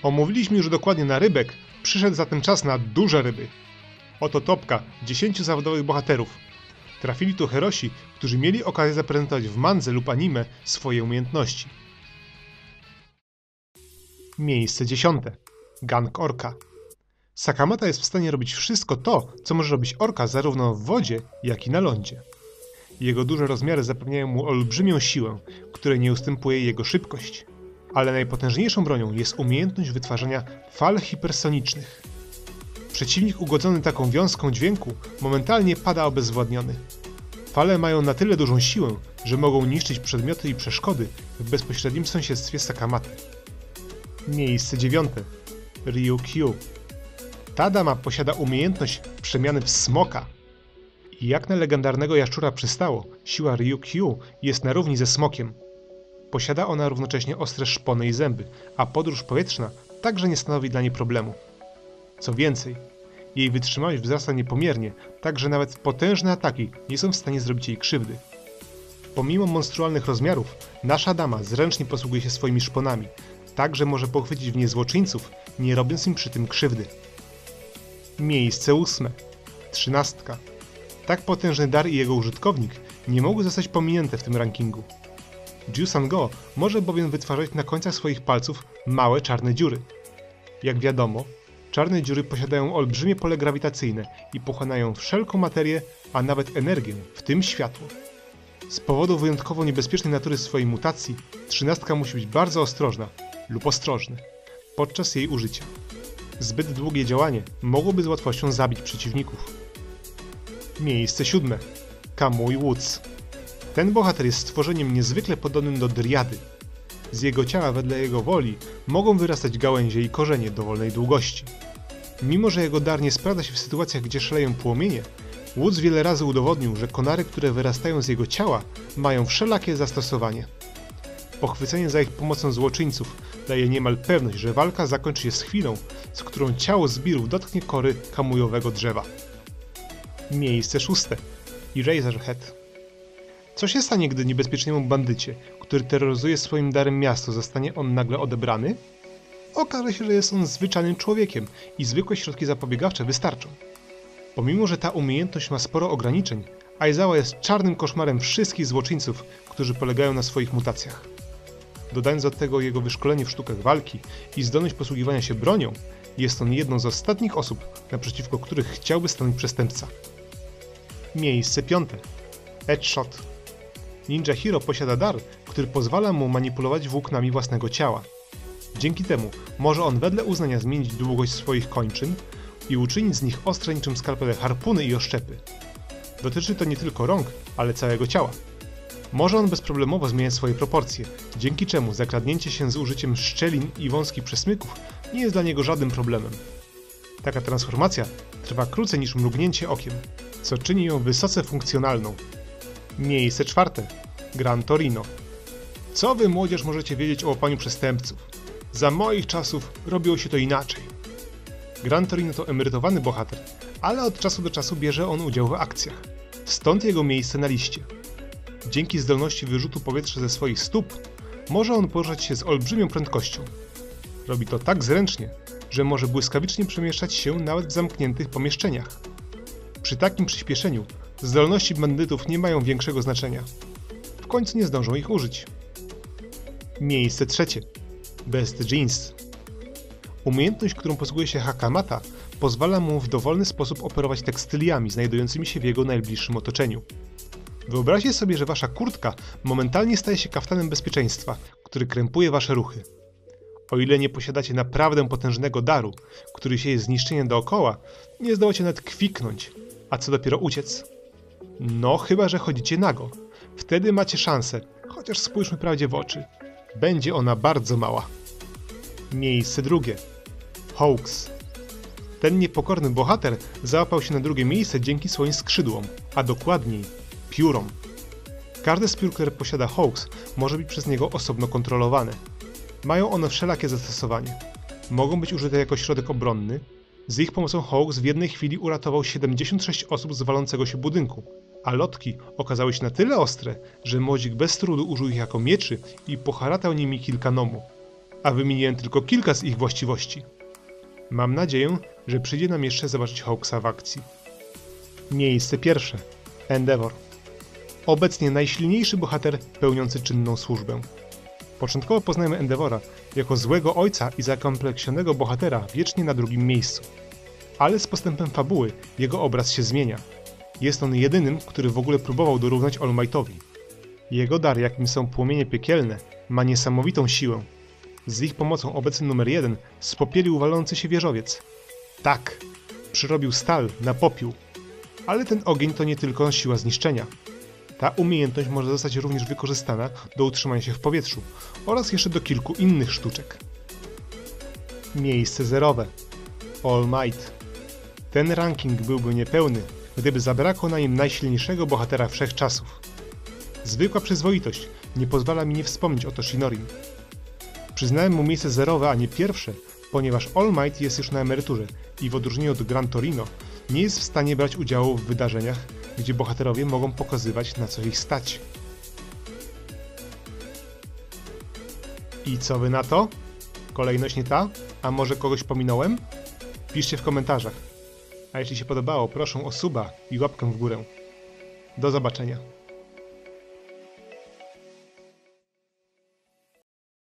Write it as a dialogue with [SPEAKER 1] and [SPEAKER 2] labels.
[SPEAKER 1] Omówiliśmy już dokładnie na rybek, przyszedł zatem czas na duże ryby. Oto topka 10 zawodowych bohaterów. Trafili tu herosi, którzy mieli okazję zaprezentować w mandze lub anime swoje umiejętności. Miejsce 10. Gang Orka. Sakamata jest w stanie robić wszystko to, co może robić orka zarówno w wodzie, jak i na lądzie. Jego duże rozmiary zapewniają mu olbrzymią siłę, której nie ustępuje jego szybkość. Ale najpotężniejszą bronią jest umiejętność wytwarzania fal hipersonicznych. Przeciwnik ugodzony taką wiązką dźwięku momentalnie pada obezwładniony. Fale mają na tyle dużą siłę, że mogą niszczyć przedmioty i przeszkody w bezpośrednim sąsiedztwie Sakamaty. Miejsce 9. Ryukyu. Ta dama posiada umiejętność przemiany w smoka. I jak na legendarnego jaszczura przystało, siła Ryukyu jest na równi ze smokiem. Posiada ona równocześnie ostre szpony i zęby, a podróż powietrzna także nie stanowi dla niej problemu. Co więcej, jej wytrzymałość wzrasta niepomiernie, tak że nawet potężne ataki nie są w stanie zrobić jej krzywdy. Pomimo monstrualnych rozmiarów, nasza dama zręcznie posługuje się swoimi szponami, tak że może pochwycić w nie złoczyńców, nie robiąc im przy tym krzywdy. Miejsce 8. 13. Tak potężny dar i jego użytkownik nie mogły zostać pominięte w tym rankingu. Jusango może bowiem wytwarzać na końcach swoich palców małe czarne dziury. Jak wiadomo, czarne dziury posiadają olbrzymie pole grawitacyjne i pochłaniają wszelką materię, a nawet energię, w tym światło. Z powodu wyjątkowo niebezpiecznej natury swojej mutacji, 13 musi być bardzo ostrożna lub ostrożny podczas jej użycia. Zbyt długie działanie mogłoby z łatwością zabić przeciwników. Miejsce 7. Kamui Woods. Ten bohater jest stworzeniem niezwykle podobnym do Driady. Z jego ciała wedle jego woli mogą wyrastać gałęzie i korzenie dowolnej długości. Mimo że jego dar nie sprawdza się w sytuacjach, gdzie szaleją płomienie, Woods wiele razy udowodnił, że konary, które wyrastają z jego ciała, mają wszelakie zastosowanie. Pochwycenie za ich pomocą złoczyńców daje niemal pewność, że walka zakończy się z chwilą, z którą ciało zbirów dotknie kory kamujowego drzewa. Miejsce 6. Eraserhead. Co się stanie, gdy niebezpiecznemu bandycie, który terroryzuje swoim darem miasto, zostanie on nagle odebrany? Okaże się, że jest on zwyczajnym człowiekiem i zwykłe środki zapobiegawcze wystarczą. Pomimo że ta umiejętność ma sporo ograniczeń, Aizawa jest czarnym koszmarem wszystkich złoczyńców, którzy polegają na swoich mutacjach. Dodając do tego jego wyszkolenie w sztukach walki i zdolność posługiwania się bronią, jest on jedną z ostatnich osób, naprzeciwko których chciałby stanąć przestępca. Miejsce 5. Edgeshot. Ninja Hero posiada dar, który pozwala mu manipulować włóknami własnego ciała. Dzięki temu może on wedle uznania zmienić długość swoich kończyn i uczynić z nich ostre niczym skalpele harpuny i oszczepy. Dotyczy to nie tylko rąk, ale całego ciała. Może on bezproblemowo zmieniać swoje proporcje, dzięki czemu zakradnięcie się z użyciem szczelin i wąskich przesmyków nie jest dla niego żadnym problemem. Taka transformacja trwa krócej niż mrugnięcie okiem, co czyni ją wysoce funkcjonalną. Miejsce 4. Gran Torino. Co wy, młodzież, możecie wiedzieć o łapaniu przestępców? Za moich czasów robiło się to inaczej. Gran Torino to emerytowany bohater, ale od czasu do czasu bierze on udział w akcjach. Stąd jego miejsce na liście. Dzięki zdolności wyrzutu powietrza ze swoich stóp, może on poruszać się z olbrzymią prędkością. Robi to tak zręcznie, że może błyskawicznie przemieszczać się nawet w zamkniętych pomieszczeniach. Przy takim przyspieszeniu zdolności bandytów nie mają większego znaczenia. W końcu nie zdążą ich użyć. Miejsce 3. Best Jeans. Umiejętność, którą posługuje się Hakamata, pozwala mu w dowolny sposób operować tekstyliami znajdującymi się w jego najbliższym otoczeniu. Wyobraźcie sobie, że wasza kurtka momentalnie staje się kaftanem bezpieczeństwa, który krępuje wasze ruchy. O ile nie posiadacie naprawdę potężnego daru, który sieje zniszczenie dookoła, nie zdołacie nawet kwiknąć, a co dopiero uciec. No, chyba że chodzicie nago. Wtedy macie szansę, chociaż spójrzmy prawdzie w oczy. Będzie ona bardzo mała. Miejsce 2. Hawks. Ten niepokorny bohater załapał się na drugie miejsce dzięki swoim skrzydłom, a dokładniej piórom. Każde z piór, które posiada Hawks, może być przez niego osobno kontrolowane. Mają one wszelakie zastosowanie. Mogą być użyte jako środek obronny. Z ich pomocą Hawks w jednej chwili uratował 76 osób z walącego się budynku, a lotki okazały się na tyle ostre, że młodzik bez trudu użył ich jako mieczy i poharatał nimi kilka nomu. a wymieniłem tylko kilka z ich właściwości. Mam nadzieję, że przyjdzie nam jeszcze zobaczyć Hawksa w akcji. Miejsce pierwsze. Endeavor. Obecnie najsilniejszy bohater pełniący czynną służbę. Początkowo poznajemy Endeavora jako złego ojca i zakompleksionego bohatera wiecznie na drugim miejscu. Ale z postępem fabuły jego obraz się zmienia. Jest on jedynym, który w ogóle próbował dorównać All Mightowi. Jego dar, jakim są płomienie piekielne, ma niesamowitą siłę. Z ich pomocą obecny numer 1 spopielił walący się wieżowiec. Tak, przyrobił stal na popiół. Ale ten ogień to nie tylko siła zniszczenia. Ta umiejętność może zostać również wykorzystana do utrzymania się w powietrzu oraz jeszcze do kilku innych sztuczek. Miejsce zerowe. All Might. Ten ranking byłby niepełny, gdyby zabrakło na nim najsilniejszego bohatera wszechczasów. Zwykła przyzwoitość nie pozwala mi nie wspomnieć o Toshinorim. Przyznałem mu miejsce zerowe, a nie pierwsze, ponieważ All Might jest już na emeryturze i w odróżnieniu od Gran Torino nie jest w stanie brać udziału w wydarzeniach, gdzie bohaterowie mogą pokazywać, na co ich stać. I co wy na to? Kolejność nie ta? A może kogoś pominąłem? Piszcie w komentarzach. A jeśli się podobało, proszę o suba i łapkę w górę. Do zobaczenia.